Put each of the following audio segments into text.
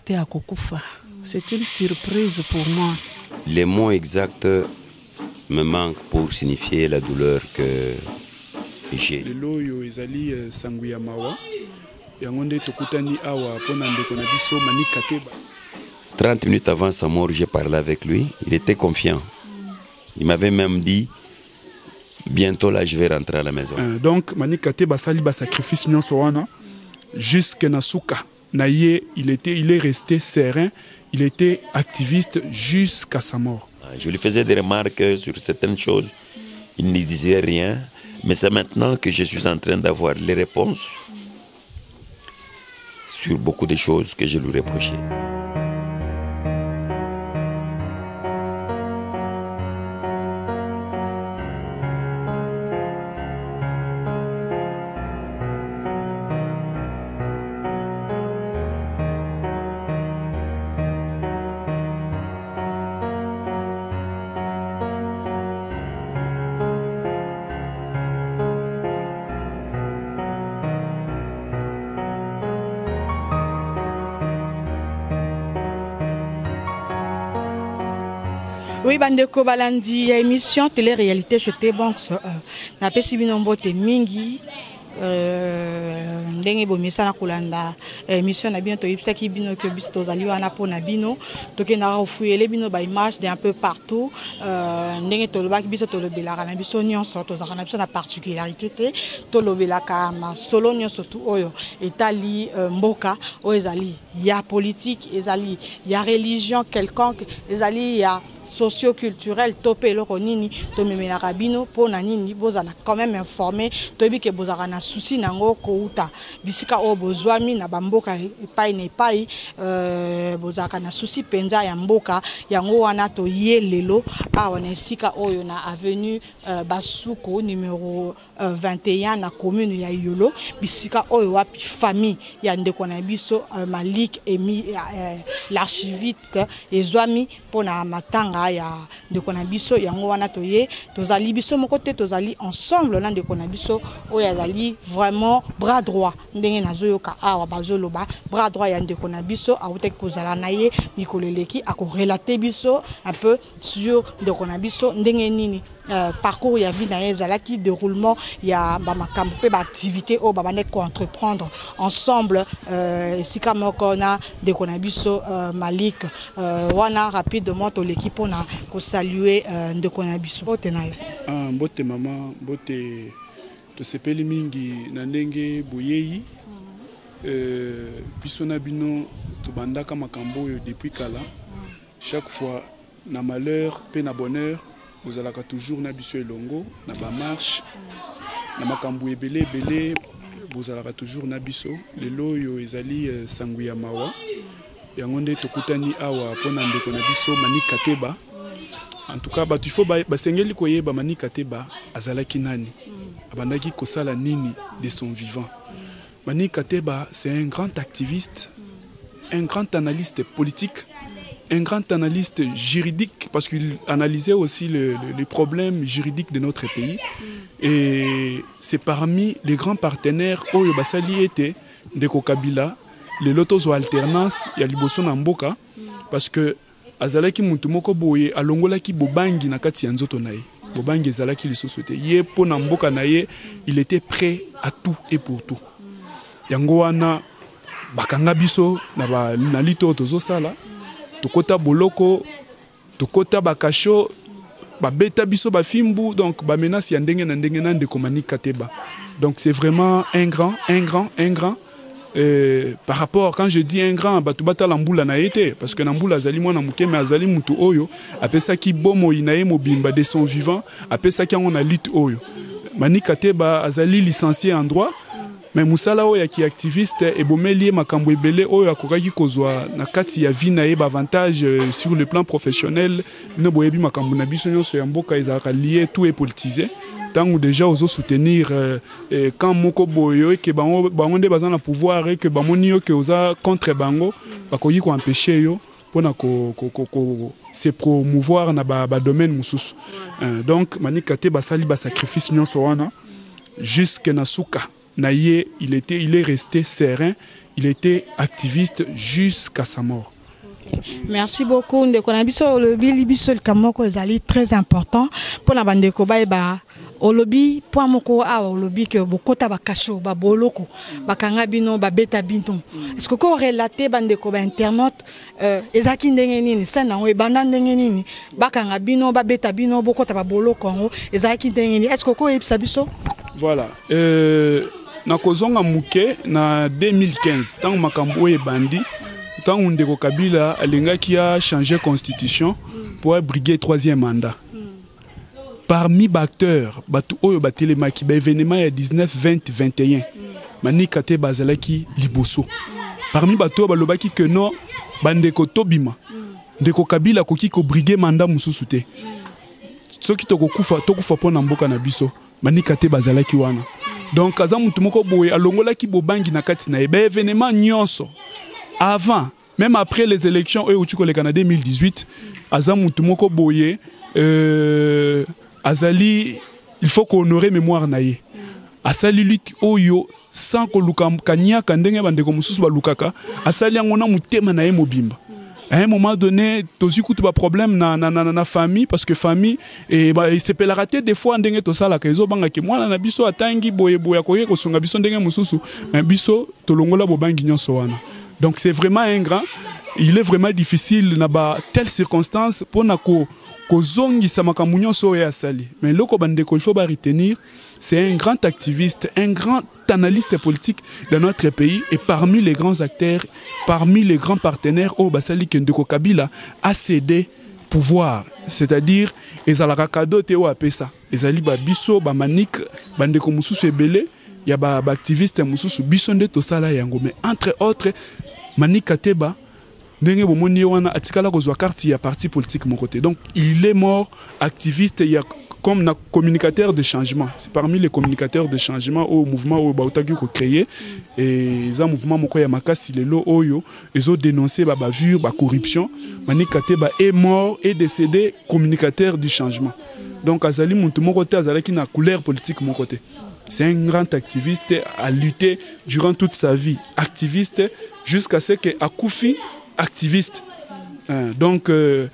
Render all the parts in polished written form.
te akokufa. C'est une surprise pour moi. Les mots exacts me manquent pour signifier la douleur que j'ai. Lelo yo ezali sanguya mawa. Yangonde tokutani awa pona ndeko na biso Mani Kateba. 30 minutes avant sa mort, j'ai parlé avec lui. Il était confiant. Il m'avait même dit, bientôt là, je vais rentrer à la maison. Donc, Mani Kateba sali ba sacrifice nyonso wana jusqu'à Nasuka. Naye, il est resté serein, il était activiste jusqu'à sa mort. Je lui faisais des remarques sur certaines choses. Il ne disait rien. Mais c'est maintenant que je suis en train d'avoir les réponses sur beaucoup de choses que je lui reprochais. Oui, bandeko balandi émission télé-réalité chez T-Banks. Na pesi binombo te mingi ndenge bomisa na kulanda émission na bino to yipsaki bino ke biso tozali wana pona bino tokenda ofuyele bino ba image d'un peu partout ndenge tolobaki biso tolobelaka na biso nyonso tozaka na biso na particularité te tolobelaka ma solo nyonso tu oyo etali mboka oyo ezali ya politique ezali ya religion quelconque ezali ya socio-culturel topé loko nini to memena rabino pona nini bozana quand même informé tobi ke bozaka na souci nango kouta bisika o bozwami na bamboka epai na epai bozaka na souci penza ya mboka yango wana to yelelo awa na esika oyo na avenue Basuko numéro 21 na commune ya Yolo bisika oyo wapi famille ya ndeko na biso Malik Emi l'archiviste ezwami pona matanga ya ndeko na biso yango wana toye tozali biso moko te tozali ensemble na ndeko na biso oyo azali vraiment bras droit ndenge nazoyoka awa bazoloba bras droit ya ndeko na biso awute kozala na ye mikoleleki akorelate biso un peu sur ndeko na biso ndenge nini parcours ya vie na ezalaki déroulement ya ba makambo pe ba activité o ba bane entreprendre ensemble sika moko na ndeko na biso Malik wana rapidement to l'équipe on a ko saluer ndeko na biso otenayo mbote mama mbote to sepeli mingi na ndenge boyeyi biso na bino to bandaka makambo yo depuis kala chaque fois na malheur pe na bonheur vous allez toujours na biso elongo na ba marche na makambo ebele ebele vous allez toujours na biso lelo yo ezali sanguya mawa yango nde tokutani awa pona ndeko na biso Mani Kateba. En tout cas il faut basengeli koyeba Mani Kateba azalaki nani abandaki kosala nini de son vivant. Mani Kateba c'est un grand activiste, un grand analyste politique, un grand analyste juridique parce qu'il analysait aussi les problèmes juridiques de notre pays. Et c'est parmi les grands partenaires Oyo Basali était Ndeko Kabila, les lotos alternance ya liboso na mboka parce que azalaki mutu moko boye alongolaki bobangi na kati ya nzoto na ye. Bobangi ezalaki lisusu te. Ye po na mboka na ye, il était prêt à tout et pour tout. Yango wana bakanga biso na lito tozo sala. Tokota boloko, tokota bakasho, babeta biso bafimbu, donc ba menace ya ndenge na ndeko Mani Kateba. Donc c'est vraiment un grand. Par rapport, quand je dis un grand, batubata lambula na été, parce que lambula azali mwana muke, mais azali mutu oyo, apesa ki bomo inaye mobimba de son vivant, apesa ki on a lutte oyo. Mani Kateba azali licencié en droit. Mais musala oyo qui activiste et bomeli makambo ebele oyo akokaki kozwa na kati ya vie na ye avantage sur le plan professionnel no boyebi makambo na biso nyonso ya mboka ezaka lié tout est politisé tango déjà ozo soutenir quand moko boyo que bango nde bazana pouvoir et que bamoni yo que oza contre bango bakoyi ko empêcher yo pona ko se promouvoir na ba domaine mususu. Donc Mani Kateba sali ba sacrifice nyonso wana jusque na suka. Naye, il est resté serein, il était activiste jusqu'à sa mort. Merci beaucoup. Ndeko na biso lobby biso le kamoko ezali très important pour la bande ko ba au lobby point moko a au lobby que bokota ba kasho ba boloko ba kanga bino ba beta bino. Est-ce que ko relater bande ko ba internaute ezaki ndenge nini sana o ebanda ndenge nini ba kanga bino ba beta bino bokota ba boloko ngo ezaki ndenge nini est-ce que ko yebisa biso? Voilà. Na kozonga muke na 2015 tant makambo e bandi tant Ndeko Kabila qui a changé la constitution pour briguer 3e mandat. Parmi les acteurs, l'événement est 19, 20, 21. Mani Kate Bazalaki Liboso. Parmi les acteurs, il que non, Ndeko Tobima. Ndeko Kabila koki ko briguer mandat mususute. Ce qui tokufa po na mboka na biso, Mani Kate Bazalaki wana. Donc kaza mutu moko boye alongola ki bobangi na kati na événement nyonso. Avant, même après les élections au Canada 2018, Azamutu Moko Boye, Azali, il faut honorer mémoire naïe. Asali lutte oyo sans que Lukam Kanya Kandenge Bandeko Mususu Balukaka, Asali Angona Mutema naïe Mobimba. À un moment donné, tous écoute pas problème na famille parce que famille et c'est peut la rater des fois ndenge to sala kezo banga ke mwana na biso atangi boye boya koye ko sunga biso ndenge mususu biso to longola bobangi nyonso wana. Donc c'est vraiment un grand, il est vraiment difficile dans telle circonstance pour que zongi samakamunyo soye asali. Mais loko bandeko il faut retenir, c'est un grand activiste, un grand analyste politique dans notre pays et parmi les grands acteurs, parmi les grands partenaires au basali que Ndeko Kabila a cédé pouvoir, c'est-à-dire ezalaka kado teo apesa, ezali ba biso ba manik bandeko mususu ebele. Il y a des activistes qui bisonde to sala yango mais entre autres Mani Kateba ndenge bomoni wana atikala kozwa carte ya parti politique mon côté. Donc il est mort activiste, il y a comme un communicateur de changement. C'est parmi les communicateurs de changement au mouvement au Bautaki ko créé et ça mouvement moko ya makasi lelo oyo ils ont dénoncé ba bavure, ba corruption. Mani Kateba est mort et décédé communicateur du changement. Donc azali muntu mon côté azali ki na couleur politique mon côté. C'est un grand activiste à lutter durant toute sa vie. Activiste jusqu'à ce que Akoufi activiste. Donc,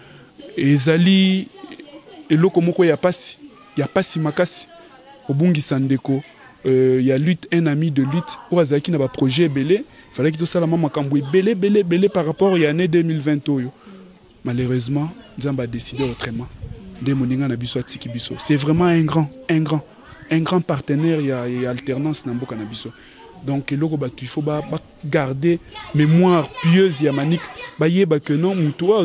Ezali, et Lokomoko, il y a pas si makasi. Au Bungi Sandeko, il y a lutte, un ami de lutte. Au Azaki n'a pas projet belé. Il fallait que tout ça, la maman Kamboué, belé par rapport à l'année 2020. Malheureusement, nous avons décidé autrement. C'est vraiment un grand partenaire, il y a alternance dans le Canabiso. Donc il faut garder mémoire pieuse ya manik que non mutua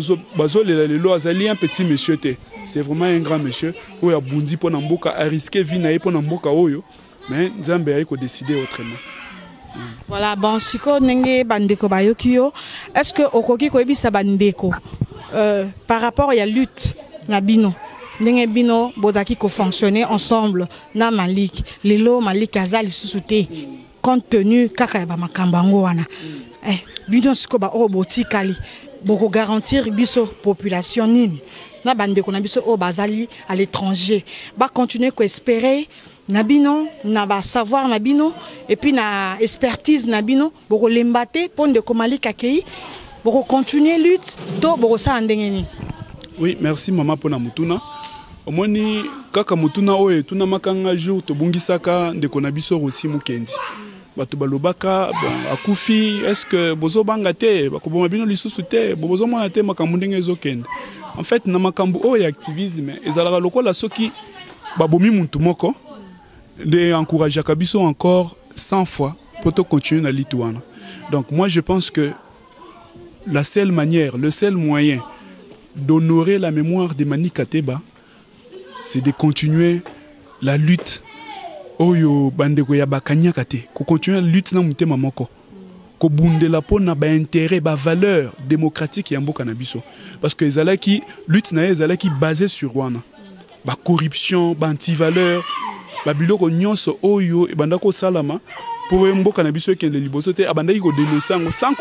un petit monsieur. C'est vraiment un grand monsieur où a bundi pour namboka a risqué vie na pour namboka oyo mais Nzambe a décidé autrement. Voilà, bon siko nenge bandeko bayokio est-ce que okoki ko ebisa bandeko par rapport à la lutte na bino ndenge bino bozaki ko fonctionner ensemble na Malik lelo Malik azali susute compte tenu kaka ba makambango wana bino siko ba oboti kali boko garantir biso population nini na bandeko na biso o bazali à l'étranger ba continuer ko espérer na bino na ba savoir na bino et puis na expertise na bino boko lembate ponde ko Malik akei boko continuer lutte to boko sa ndenge ni. Oui, merci maman pona mutuna. Omoni kaka mutuna oye tuna makanga jour to bungisaka ndeko na biso aussi mukendi. Batu balobaka bon akufi est-ce que bozo bangate bakoboma bino lisusu te bozo mona te makambo ndenge ezokende. En fait na makambo oye activisme ezalaka lokola soki babomi muntu moko de encourager kabiso encore 100 fois pour te continuer na litouana. Donc moi je pense que la seule manière, le seul moyen d'honorer la mémoire de Mani Kateba, c'est de continuer la lutte. Oyo bandeko ya bakanya kate, ko continuer la lutte na mutema moko. Ko bundela po na ba intérêt, ba valeur démocratique ya mboka na biso. Parce que ezalaki lutte na ezalaki basée sur wana. Ba corruption, ba anti-valeur, ba biloko nyonso oyo e bandako salama pour mboka na biso kende liboso te abandaki ko dénoncer ngo sans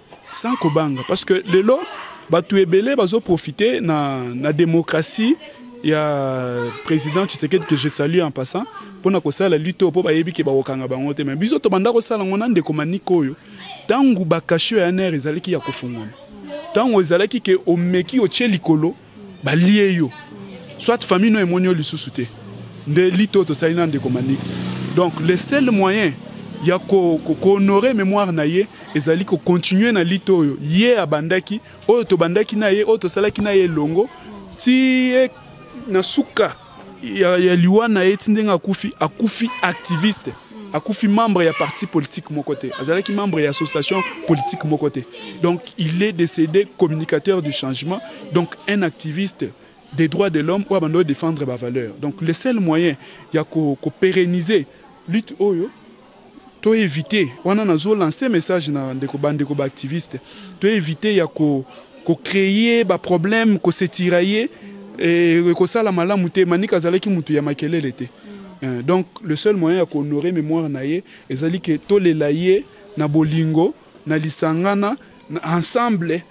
kobanga parce que lelo batu ebele bazo profiter na démocratie il y a président Tshisekedi que je salue en passant pour na kosala lito po ba yebi ke ba okanga bango te mais biso to banda kosala ngona ndeko maniko oyo tangu bakasho ya ner ezalaki ya kofungona tangu ezalaki ke omeki otie likolo ba lié yo soit famille no emonyo lisusu te nde lito to salina ndeko maniko donc le seul moyen ya ko honorer mémoire na ye ezali ko continuer na lito oyo ye abandaki oyo to bandaki na ye oyo to salaki na ye longo ti na suka ya liwa na ye tindenga akufi activiste akufi membre ya parti politique mon côté azalaki membre ya association politique mon côté donc il est décédé communicateur du changement donc un activiste des droits de l'homme ou abandonner défendre ma valeur donc le seul moyen ya ko pérenniser lutte oyo to éviter wana nazo lancer message na ndeko bandeko ba activiste to éviter ya ko créer ba problème ko se tirailler et que ça la malamu te manika zalaki mutu ya makelele te donc le seul moyen à honorer mémoire naie ezali que to le laie na bolingo na lisangana na ensemble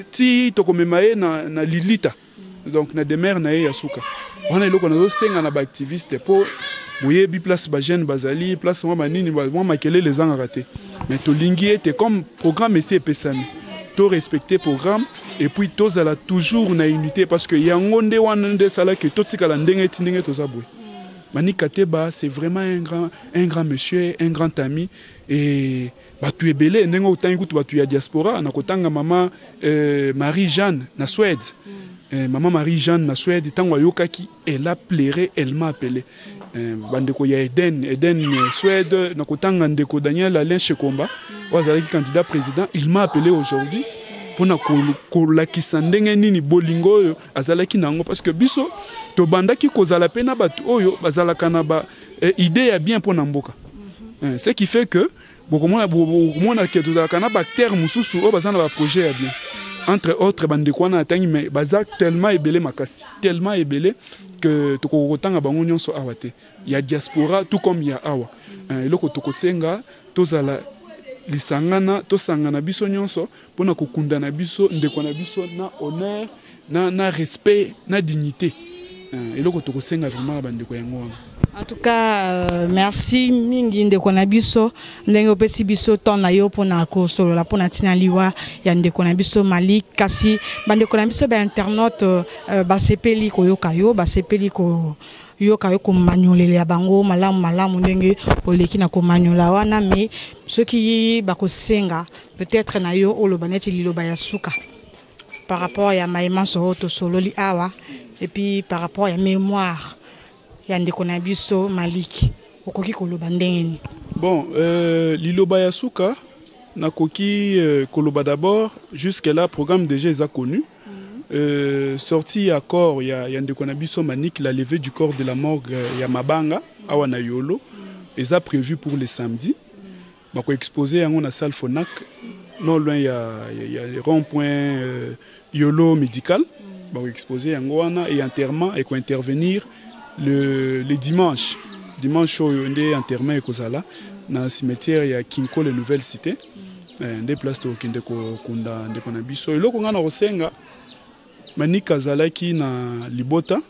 ti to komemaye na lilita donc na demeure naie ya suka wana iloko nazo senga na ba activiste po boyebi place ba jeune bazali place moi manini moi makelele les en raté mais to lingi était comme programme essayer pesami to respecter programme et puis tous à la toujours na unité parce que yangonde wanande sala que tout sikala ndenge tindenge to zabwe Mani Kateba c'est vraiment un grand monsieur un grand ami et batu ebele ndenge otangi kutu batu ya diaspora na kotanga mama Marie-Jeanne na Suède maman Marie-Jeanne na Suède tango yokaki elle a pleuré elle m'a appelé bandeko ya Eden Suède na kotanga ndeko Daniel Alain Shekomba wazalaki candidat président il m'a appelé aujourd'hui pour na kolakisa ndenge nini bolingo azalaki nango parce que biso to bandaki kozala pena batu oyo bazalaka na ba idée ya bien pour na mboka ce qui fait que bokomona ke tozalaka na ba terre mususu oyo bazana ba projet ya bien entre autres bandeko wana atangi mais baza tellement ebele makasi tellement ebele que tokotanga bango nyonso awa te ya diaspora tout comme ya awa eloko tokosenga tozala lisangana tosangana biso nyonso pona kokunda na biso ndeko na biso na honneur na respect na dignité eloko tokosenga vraiment bandeko yango wana. En tout cas, merci mingi ndeko na biso ndenge opesi biso ton na yo pona ko solo la pona tina liwa ya ndeko na biso Malik kasi bandeko na biso ba internaute ba sepeli ko yokayo ba sepeli ko yokayo ko manyolele ya bango malamu ndenge oleki na ko manyola wana mais ceux qui ba ko senga peut-être na yo olobaneti liloba ya suka par rapport ya maïman so solo li awa et puis par rapport ya mémoire yande konabiso Malik okoki koloba ndengeni. Bon liloba ya suka nakoki koloba d'abord jusque là programme déjà est connu sorti à corps yande konabiso Manik la levée du corps de la morgue ya Mabanga awa na Yolo est prévu pour le samedi bako exposé yango na salle Fonac non loin il y a le rond-point Yolo médical bako exposé yango wana et enterrement et ko intervenir le dimanche oyo nde enterrement ekozala na cimetière ya Kinko le Nouvelle Cité nde place to kende ko kunda ndeko na biso eloko nga na kosenga Manika azalaki na libota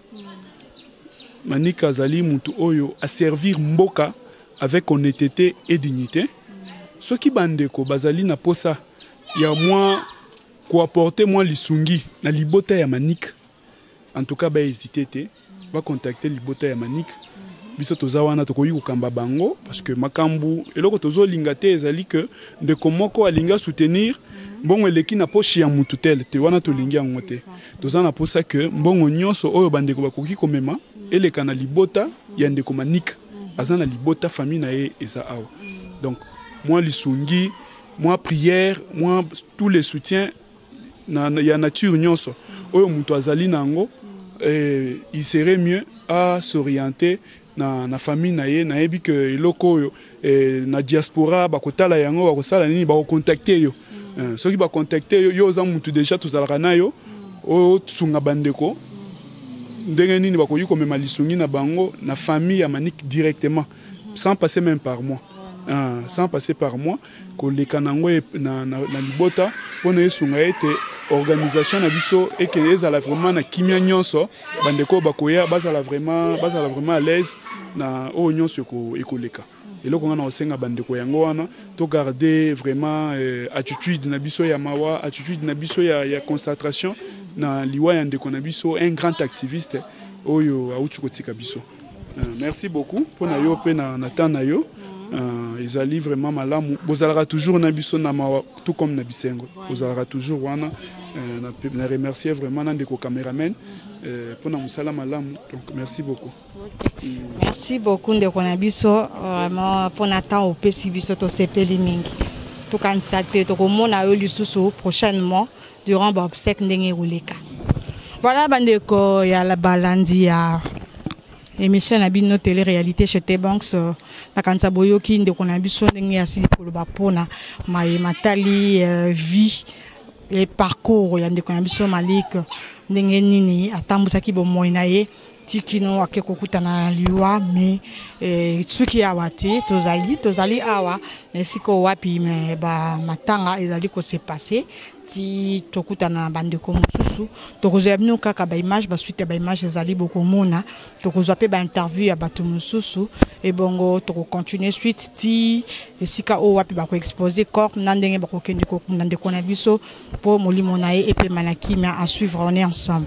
Manika azali mutu oyo a servir mboka avec honnêteté et dignité soki bandeko bazali na posa ya moi ko apporter moi lisungi na libota ya Manika en tout cas ba hésiter te va contacter libota ya Manik biso toza wana tokoyi kokamba bango parce que makambu eloko tozo linga te ezali que ndeko moko alinga soutenir mbongo eleki na poche ya mutu tel te wana tolingi yango te toza na posa que mbongo nyonso oyo bandeko bakoki komema eleka na libota ya ndeko Manik aza na libota famille na ye eza awa donc moi lisungi moi prière moi tous les soutiens ya nature nyonso oyo mutu azali nango il serait mieux à s'orienter na famille na ye na yebi que eloko na diaspora bakotala yango bakosala nini bakocontacter yo soki bacontacter yo za mutu déjà tozalaka na yo o tsunga bandeko ndenge nini bakoyi komema lisungi na bango na famille ya Manik directement sans passer même par moi sans passer par moi koleka nango na libota pona esunga ete organisation na biso et que ezala vraiment na kimia nyonso bandeko bakoya bazala vraiment à l'aise na o nyonso ekoleka eloko ngana osenga bandeko yango wana to garder vraiment attitude na biso ya mawa attitude na biso ya concentration na liwa ya ndeko na biso un grand activiste oyo auti kotika biso. Merci beaucoup pour na yo pe na temps na yo. Ezali vraiment malamu bozalaka toujours na biso na mawa tout comme na bisengo bozalaka toujours wana na remercier vraiment na ndeko cameraman pour na musala malamu donc merci beaucoup. Merci beaucoup ndeko na biso vraiment pour na temps opesi biso to sepeli mingi to kanisa te to komona yo lisusu prochainement durant obsèque ndenge roleka. Voilà bandeko ya la balandi ya émission na bino télé-réalité chez T-Banks na kanisa boyoki ndeko na biso ndenge ya sili koloba pona matali vie et parcours ya ndeko na biso Malik ndenge nini atambusaki bomoi na ye tikino akeko kutana liwa mais suki awa te tozali awa nesiko wapi me ba matanga ezali ko se passer ti tokutana bandeko mosusu tokozwa bino kaka ba image ba suite ba image ezali bokomona tokozwa pe ba interview ya bato mosusu et bongo toko continuer suite ti esika o wapi ba ko exposer corps na ndenge ba ko kende ko ndeko na biso po molimo na ye et pe manakimia à suivre, on est ensemble.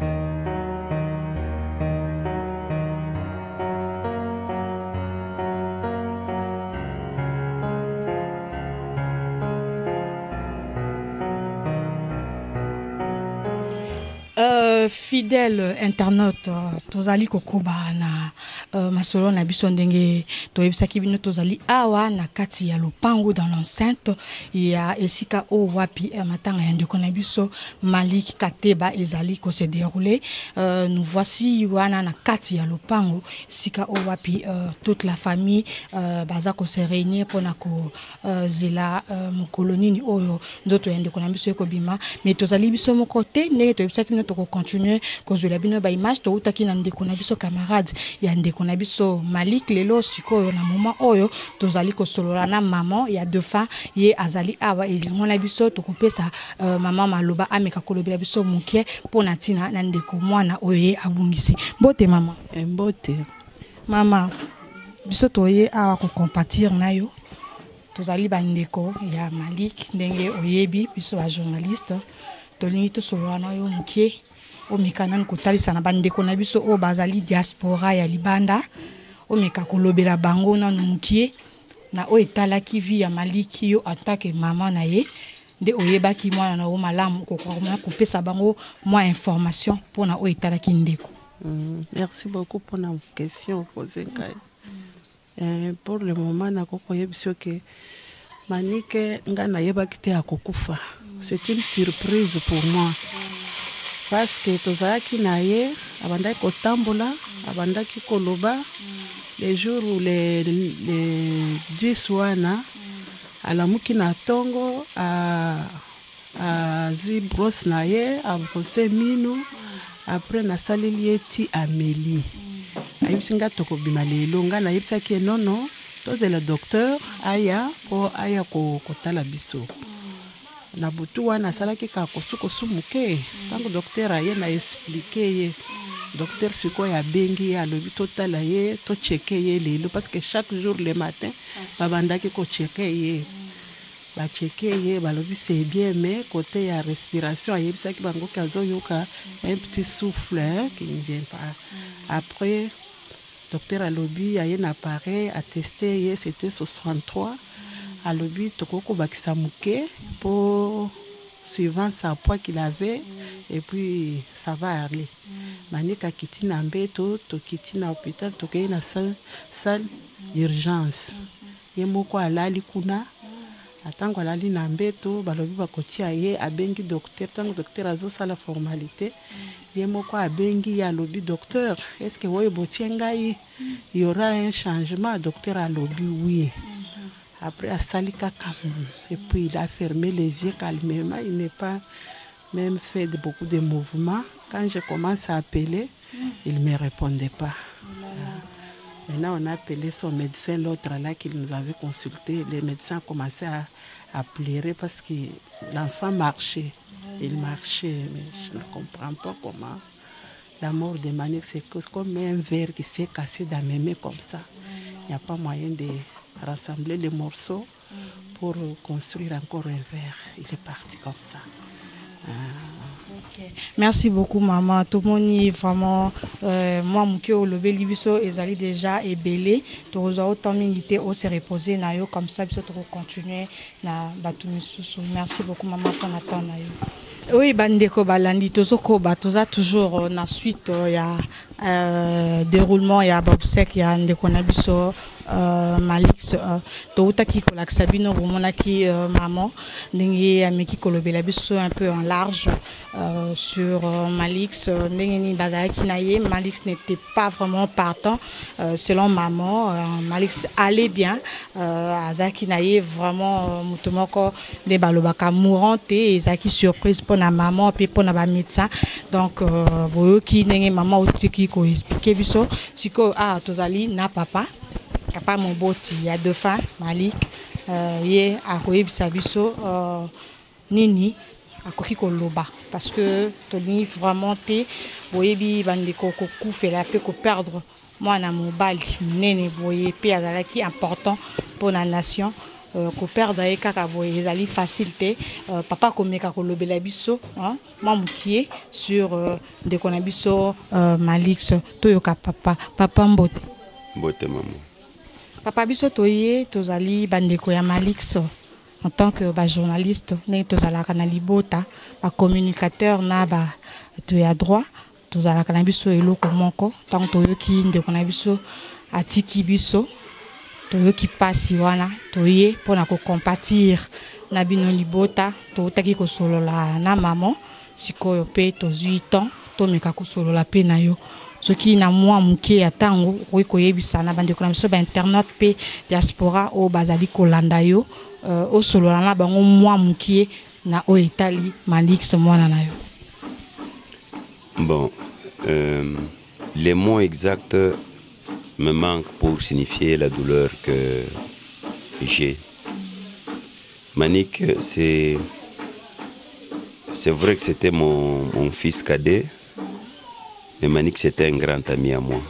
Fidèle internaute tozali kokoba na masolo na biso ndenge toyebisaki bino tozali awa na kati ya lopango dans l'enceinte ya esika o wapi matanga ya ndeko na biso Malik Kateba ezali ko se dérouler. Nous voici wana na kati ya lopango esika o wapi toute la famille baza ko se réunir pona ko zela mokolonini oyo ndoto ya ndeko na biso ekobima mais tozali biso moko te ndenge toyebisaki bino toko continuer kozwela bino ba image to utaki na ndeko na biso camarade ya ndeko na biso Malik lelo sikoyo na moment oyo tozali kosolola na maman ya defa ye azali awa elingo na biso tokopesa maman maloba ameka kolobela biso mukie pona tina na ndeko mwana oye abungisi mbote mama mbote mama biso toye awa ko compatir na yo tozali bandeko ya Malik ndenge oyebi biso ba journaliste tolingi tosolola na yo mukie o mekanan kotalisa na bandeko na biso o bazali diaspora ya libanda o meka kolobela bango na mukie na o etalaki vi ya Malik yo atake mama na ye nde oyebaki mwana na o malamu kokoma kopesa bango moins information pona o etalaki ndeko. Merci beaucoup pour la question posée. Pour le moment na koko yebisio ke Malik ngana yebaki te akokufa. C'est une surprise pour moi. Parce que tozalaki na ye abandaki kotambola abandaki koloba les jours où les 10 wana alamuki na tongo a zui brosse na ye abose mino après na saleli ye ti Amélie ayebisi nga tokobima lelo nga nayebisaki nono tozela docteur aya po aya kotala biso na butu wana salaki ka kosukosu muke tango docteur aye na expliquer ye docteur siko ya bengi ya lobi totala ye to checker ye lelo parce que chaque jour le matin babandaki ko checker ye ba checker ye balobi c'est bien mais côté ya respiration ayebisaki bango kazo yoka un petit souffle qui ne vient pas après docteur alobi aye na appareil a testé ye c'était 63 alobi tokoko bakisa muke pour suivant sa poids qu'il avait et puis ça va aller. Manika kiti na mbeto to kiti na hôpital to kei na salle d'urgence. Ye moko alali kuna atango alali na mbeto balobi bakotia ye abengi docteur tango docteur azo sala formalité ye moko abengi ya lobi docteur est-ce que woye botienga il y aura un changement docteur alobi oui. Après, à Salika, et puis il a fermé les yeux calmement. Il n'est pas même fait de beaucoup de mouvements. Quand je commence à appeler, il ne me répondait pas. Maintenant, on a appelé son médecin, l'autre là qui nous avait consulté. Les médecins commençaient à pleurer parce que l'enfant marchait. Il marchait, mais je ne comprends pas comment. La mort de Manik, c'est comme un verre qui s'est cassé dans mes mains comme ça. Il n'y a pas moyen de rassembler les morceaux pour construire encore un verre. Il est parti comme ça. Okay. Merci beaucoup maman. Tout le monde est vraiment moi muke olobe libiso ezali déjà ebelé. Tozo autant minité au se reposer na yo comme ça biso to continuer na batu misusu. Merci beaucoup maman pour attendre na yo. Oui bandeko balandi tozoko batoza toujours na suite ya déroulement ya babsek ya ndeko na biso Malix toutaki kolakisa bino bomonaki maman ndenge ameki kolobela biso un peu en large sur Malix ndenge ni bazalaki na ye. Malix n'était pas vraiment partant selon maman. Malix allait bien azaki na ye vraiment mutu moko nde balobaka mourant te ezaki surprise pour na maman pe pour na ba médecin. Donc boyoki ndenge maman otiki ko expliquer biso siko tozali na papa Moboti, il y a deux femmes, Malik, ye akoyebisa biso nini akoki koloba parce que toni vraiment te boyebi bandeko ko kufela pe ko perdre mwana mobali nene boye pe azalaki important pour la nation ko perdre e kaka boye ezali facile te papa komeka kolobela biso moi mukie sur ndeko na biso Malix toyoka papa mbote maman. Papa biso toye tozali bandeko ya Malix en tant que journaliste ne tozalaka na libota ba communicateur na ba to ya droit tozalaka na biso eloko moko tant toyoki ndeko na biso atiki biso toyoki pasi wana toye pona ko compatir na bino libota totaki ko solola na maman sikoyo pe tozui temps tomeka ko solola pe na yo. Ce qui na moi muke ya tango koyebisa na bandeko na biso ba internet pe diaspora o bazali kolanda yo o solola na bango moi muke na o etali Malix mwana na yo. Bon, les mots exacts me manquent pour signifier la douleur que j'ai. Manik, c'est vrai que c'était mon fils cadet. Mais Manik, c'était un grand ami à moi.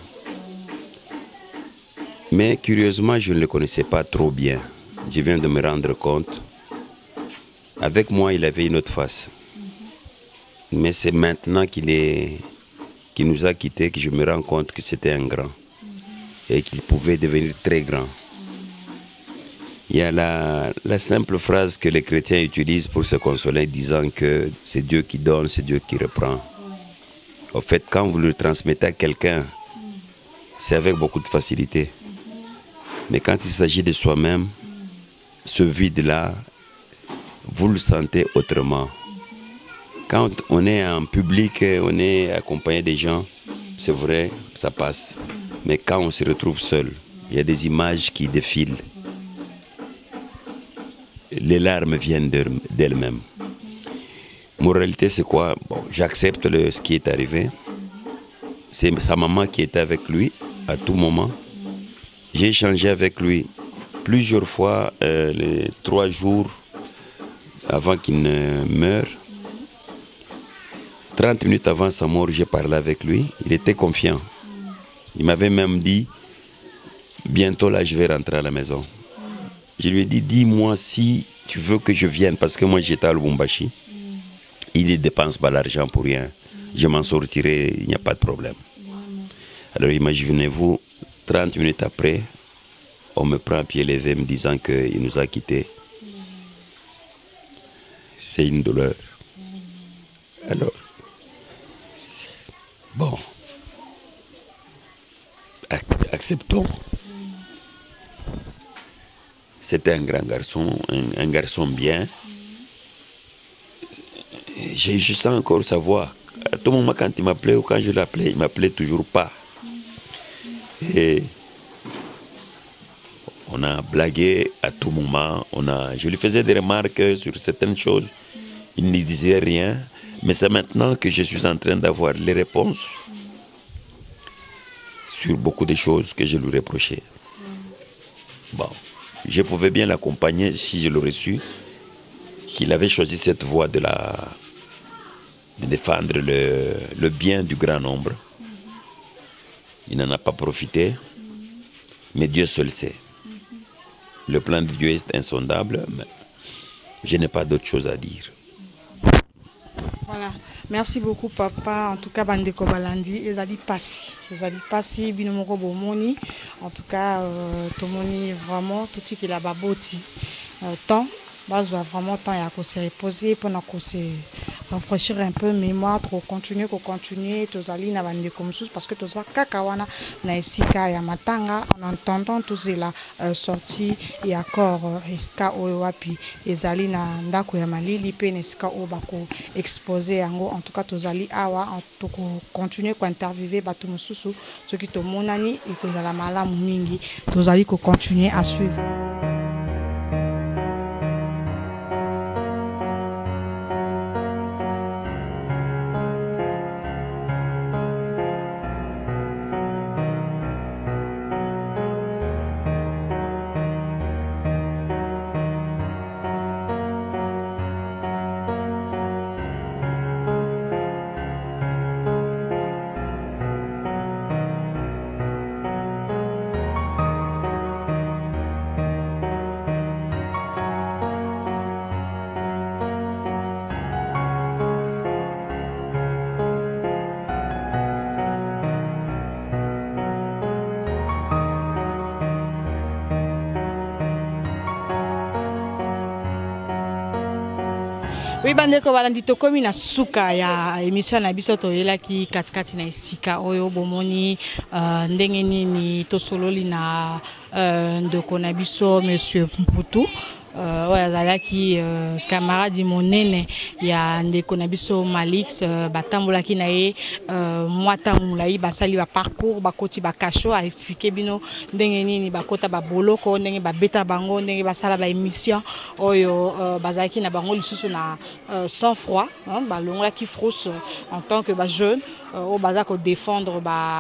Mais curieusement, je ne le connaissais pas trop bien. Je viens de me rendre compte. Avec moi, il avait une autre face. Mais c'est maintenant qu'il nous a quittés que je me rends compte que c'était un grand. Et qu'il pouvait devenir très grand. Il y a la simple phrase que les chrétiens utilisent pour se consoler, disant que c'est Dieu qui donne, c'est Dieu qui reprend. En fait, quand vous le transmettez à quelqu'un, c'est avec beaucoup de facilité. Mais quand il s'agit de soi-même, ce vide-là, vous le sentez autrement. Quand on est en public, on est accompagné des gens, c'est vrai, ça passe. Mais quand on se retrouve seul, il y a des images qui défilent. Les larmes viennent d'elles-mêmes. Moralité, c'est quoi? Bon, j'accepte ce qui est arrivé. C'est sa maman qui était avec lui à tout moment. J'ai échangé avec lui plusieurs fois les 3 jours avant qu'il ne meure. 30 minutes avant sa mort, j'ai parlé avec lui. Il était confiant. Il m'avait même dit, bientôt là, je vais rentrer à la maison. Je lui ai dit, dis-moi si tu veux que je vienne, parce que moi j'étais à Lubumbashi. Il ne dépense pas l'argent pour rien. Je m'en sortirai, il n'y a pas de problème. Alors imaginez-vous, 30 minutes après, on me prend à pied levé me disant qu'il nous a quittés. C'est une douleur. Alors, bon, acceptons. C'était un grand garçon, un garçon bien. Je sens encore sa voix. À tout moment, quand il m'appelait ou quand je l'appelais, il m'appelait toujours pas. Et on a blagué à tout moment. Je lui faisais des remarques sur certaines choses. Il ne disait rien. Mais c'est maintenant que je suis en train d'avoir les réponses sur beaucoup de choses que je lui reprochais. Bon, je pouvais bien l'accompagner si je l'aurais su, qu'il avait choisi cette voie de de défendre le bien du grand nombre. Il n'en a pas profité, mais Dieu seul sait. Le plan de Dieu est insondable, mais je n'ai pas d'autre chose à dire. Voilà. Merci beaucoup papa. En tout cas, Bandeko Balandi, Ezali Passi, Binomoko Bomoni. En tout cas, Tomoni vraiment tout ce qu'il a baboti. Temps, vraiment temps à se reposer pour se rafraîchir un peu mémoire, pour continuer, Tozali na Bandeko Moussous parce que Toza Kakawana na Esika ya Matanga en entendant tous cela sorti et accord Eska Owapi Ezali na Ndako ya Malili pe Eska Obako exposé yango en tout cas Tozali awa en tout continuer ko interviewer Bato Moussous ceux qui to monani et que la malamu mingi Tozali ko continuer à suivre. Oui, bandeko balandi tokomi na suka ya émission na biso toyelaki katikati na esika oyo bomoni ndenge nini tosololi na ndeko na biso monsieur Mputu. Azalaki camarade monene ya ndeko na biso Malix batambolaki na ye mwata mulai basali ba parcours bakoti bakasho a expliquer bino ndenge nini bakota ba boloko ndenge babeta bango ndenge basala ba émission oyo bazalaki na bango lisusu na sans froid balongolaki frousse en tant que ba jeune au bazako défendre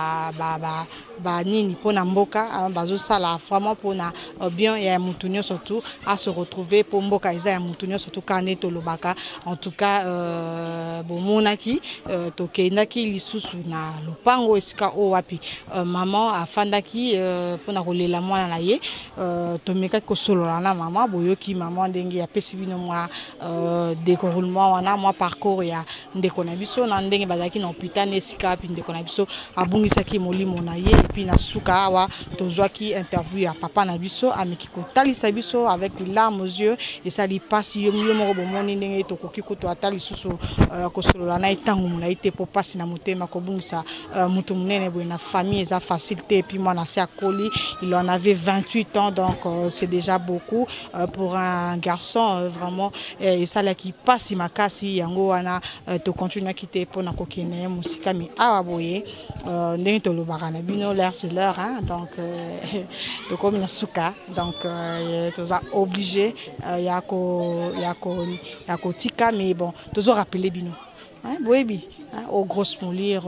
ba nini pona mboka bazo sala vraiment pona bien ya mutunyo surtout à se retrouver pour mboka isa ya mutunyo surtout kané tolobaka en tout cas bomonaki tokendaki lisusu na lopango esika o wapi maman afandaki pona kolela mwana na ye tomeka ko solola na maman boyoki maman ndenge ya pesi bino mwa déroulement wana mwa parcours ya ndeko na biso na ndenge bazaki na hôpital esika puis ndeko na biso abungisaki molimo na ye puis na suka awa tozwaki interview ya papa na biso ameki kotalisa biso avec les larmes aux yeux et ça lui passe yo moko bomoni ndenge tokoki ko atali susu ko solola na etango muna ite po passe na motema ko bungisa mutu munene bo na famille eza facilité puis moi na sia koli il en avait 28 ans donc c'est déjà beaucoup pour un garçon vraiment et ça là qui passe makasi yango wana to continue quitter pour na kokene musika mi awa boye ndenge to lobaka na bino l'air c'est l'heure hein donc to comme na suka donc toza obligé yako tika mais bon tozo rappeler bino hein boyebi au gros molire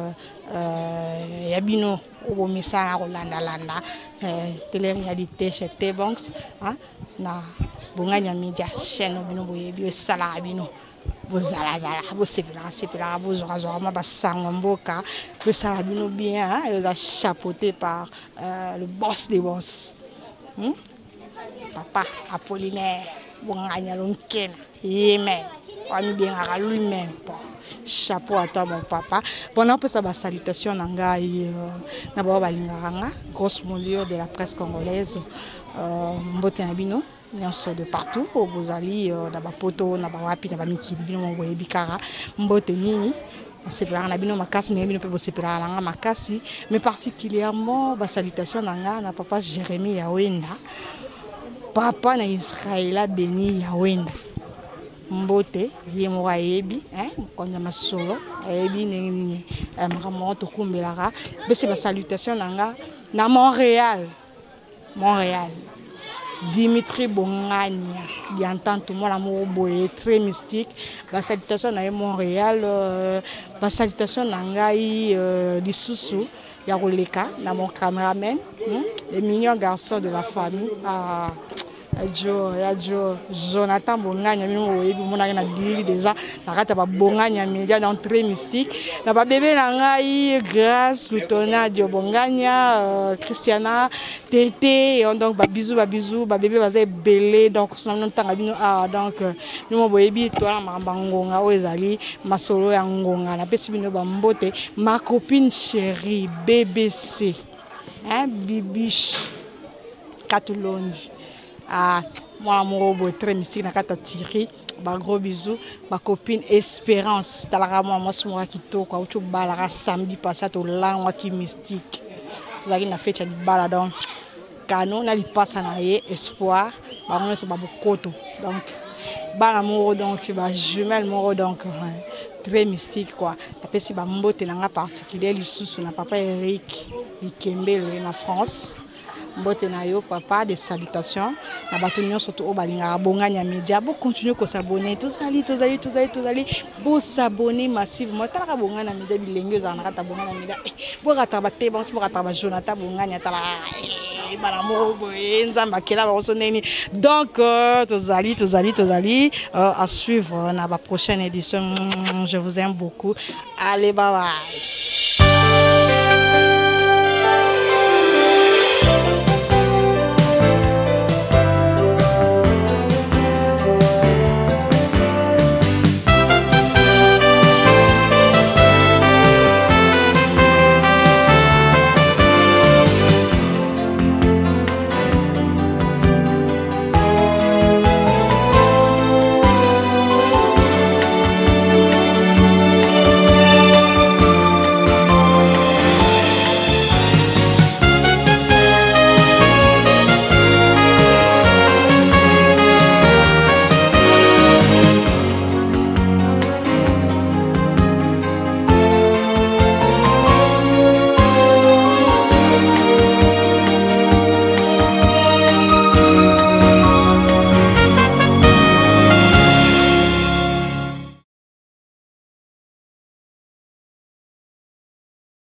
ya bino au message landa télé-réalité chez T-Banks hein na bonganya media chaîne bino boyebi sala bino bozala bosepela bozora ma basango mboka que sala bino bien hein il a chapeauté par le boss des boss papa Apollinaire bonganya lonkena yeme ami bien à lui-même chapeau à toi mon papa pendant que ça ba salutation nangai na ba balinganga grosse molure de la presse congolaise mbote na bino nyonso de partout au bozali na ba poto na ba wapi na ba mikili bino mo boyebikara mbote mingi sepela na bino makasi na bino pe bo sepela na makasi mais particulièrement ba salutation nanga na papa Jérémie Yawenda papa na Israël béni Yawenda mbote ye mo ayebi hein konza masolo ayebi nini makambo tokumbelaka bese ba salutation nanga na Montréal Dimitri Bongania Diantante moi l'amour boye très mystique ba salutation na Montréal ba salutation nangai lisusu ya koleka na mon cameraman les mignons garçons de la famille Jonathan Bonganya na bilili déjà nakata ba Bonganya média dans très mystique na ba bébé na ngai Grâce Lutona Dio Bonganya Christiana Tété donc ba bisous ba bébé baza belé donc son tanga bino donc nous boyebi to na mabangonga ezali masolo ya ngonga na pesi bino ba mbote ma copine chérie BBC Bibiche Katulonji moi amoureux très mystique na kata Thierry ba gros bisous ma copine Espérance talaka moi moi kitoko auto balaka samedi passé to langwa ki mystique tozaki na fête ya bala donc canon na li passa na ye espoir ba moi so ba bokoto donc bala amoureux donc ba jumelle amoureux donc très mystique quoi après si ba mbote na particulier lisusu na papa Eric Likembele na France mbote na yo papa des salutations na bato nyonso to balinga Bonganya média bo continuer ko s'abonner tozali bo s'abonner massivement talaka Bonganya média bilenge za na kata Bonganya média bo rata ba te bon bo rata ba Jonathan Bonganya tala bana mo bo nzamba kela ba soneni donc tozali à suivre na ba prochaine édition. Je vous aime beaucoup, allez bye bye.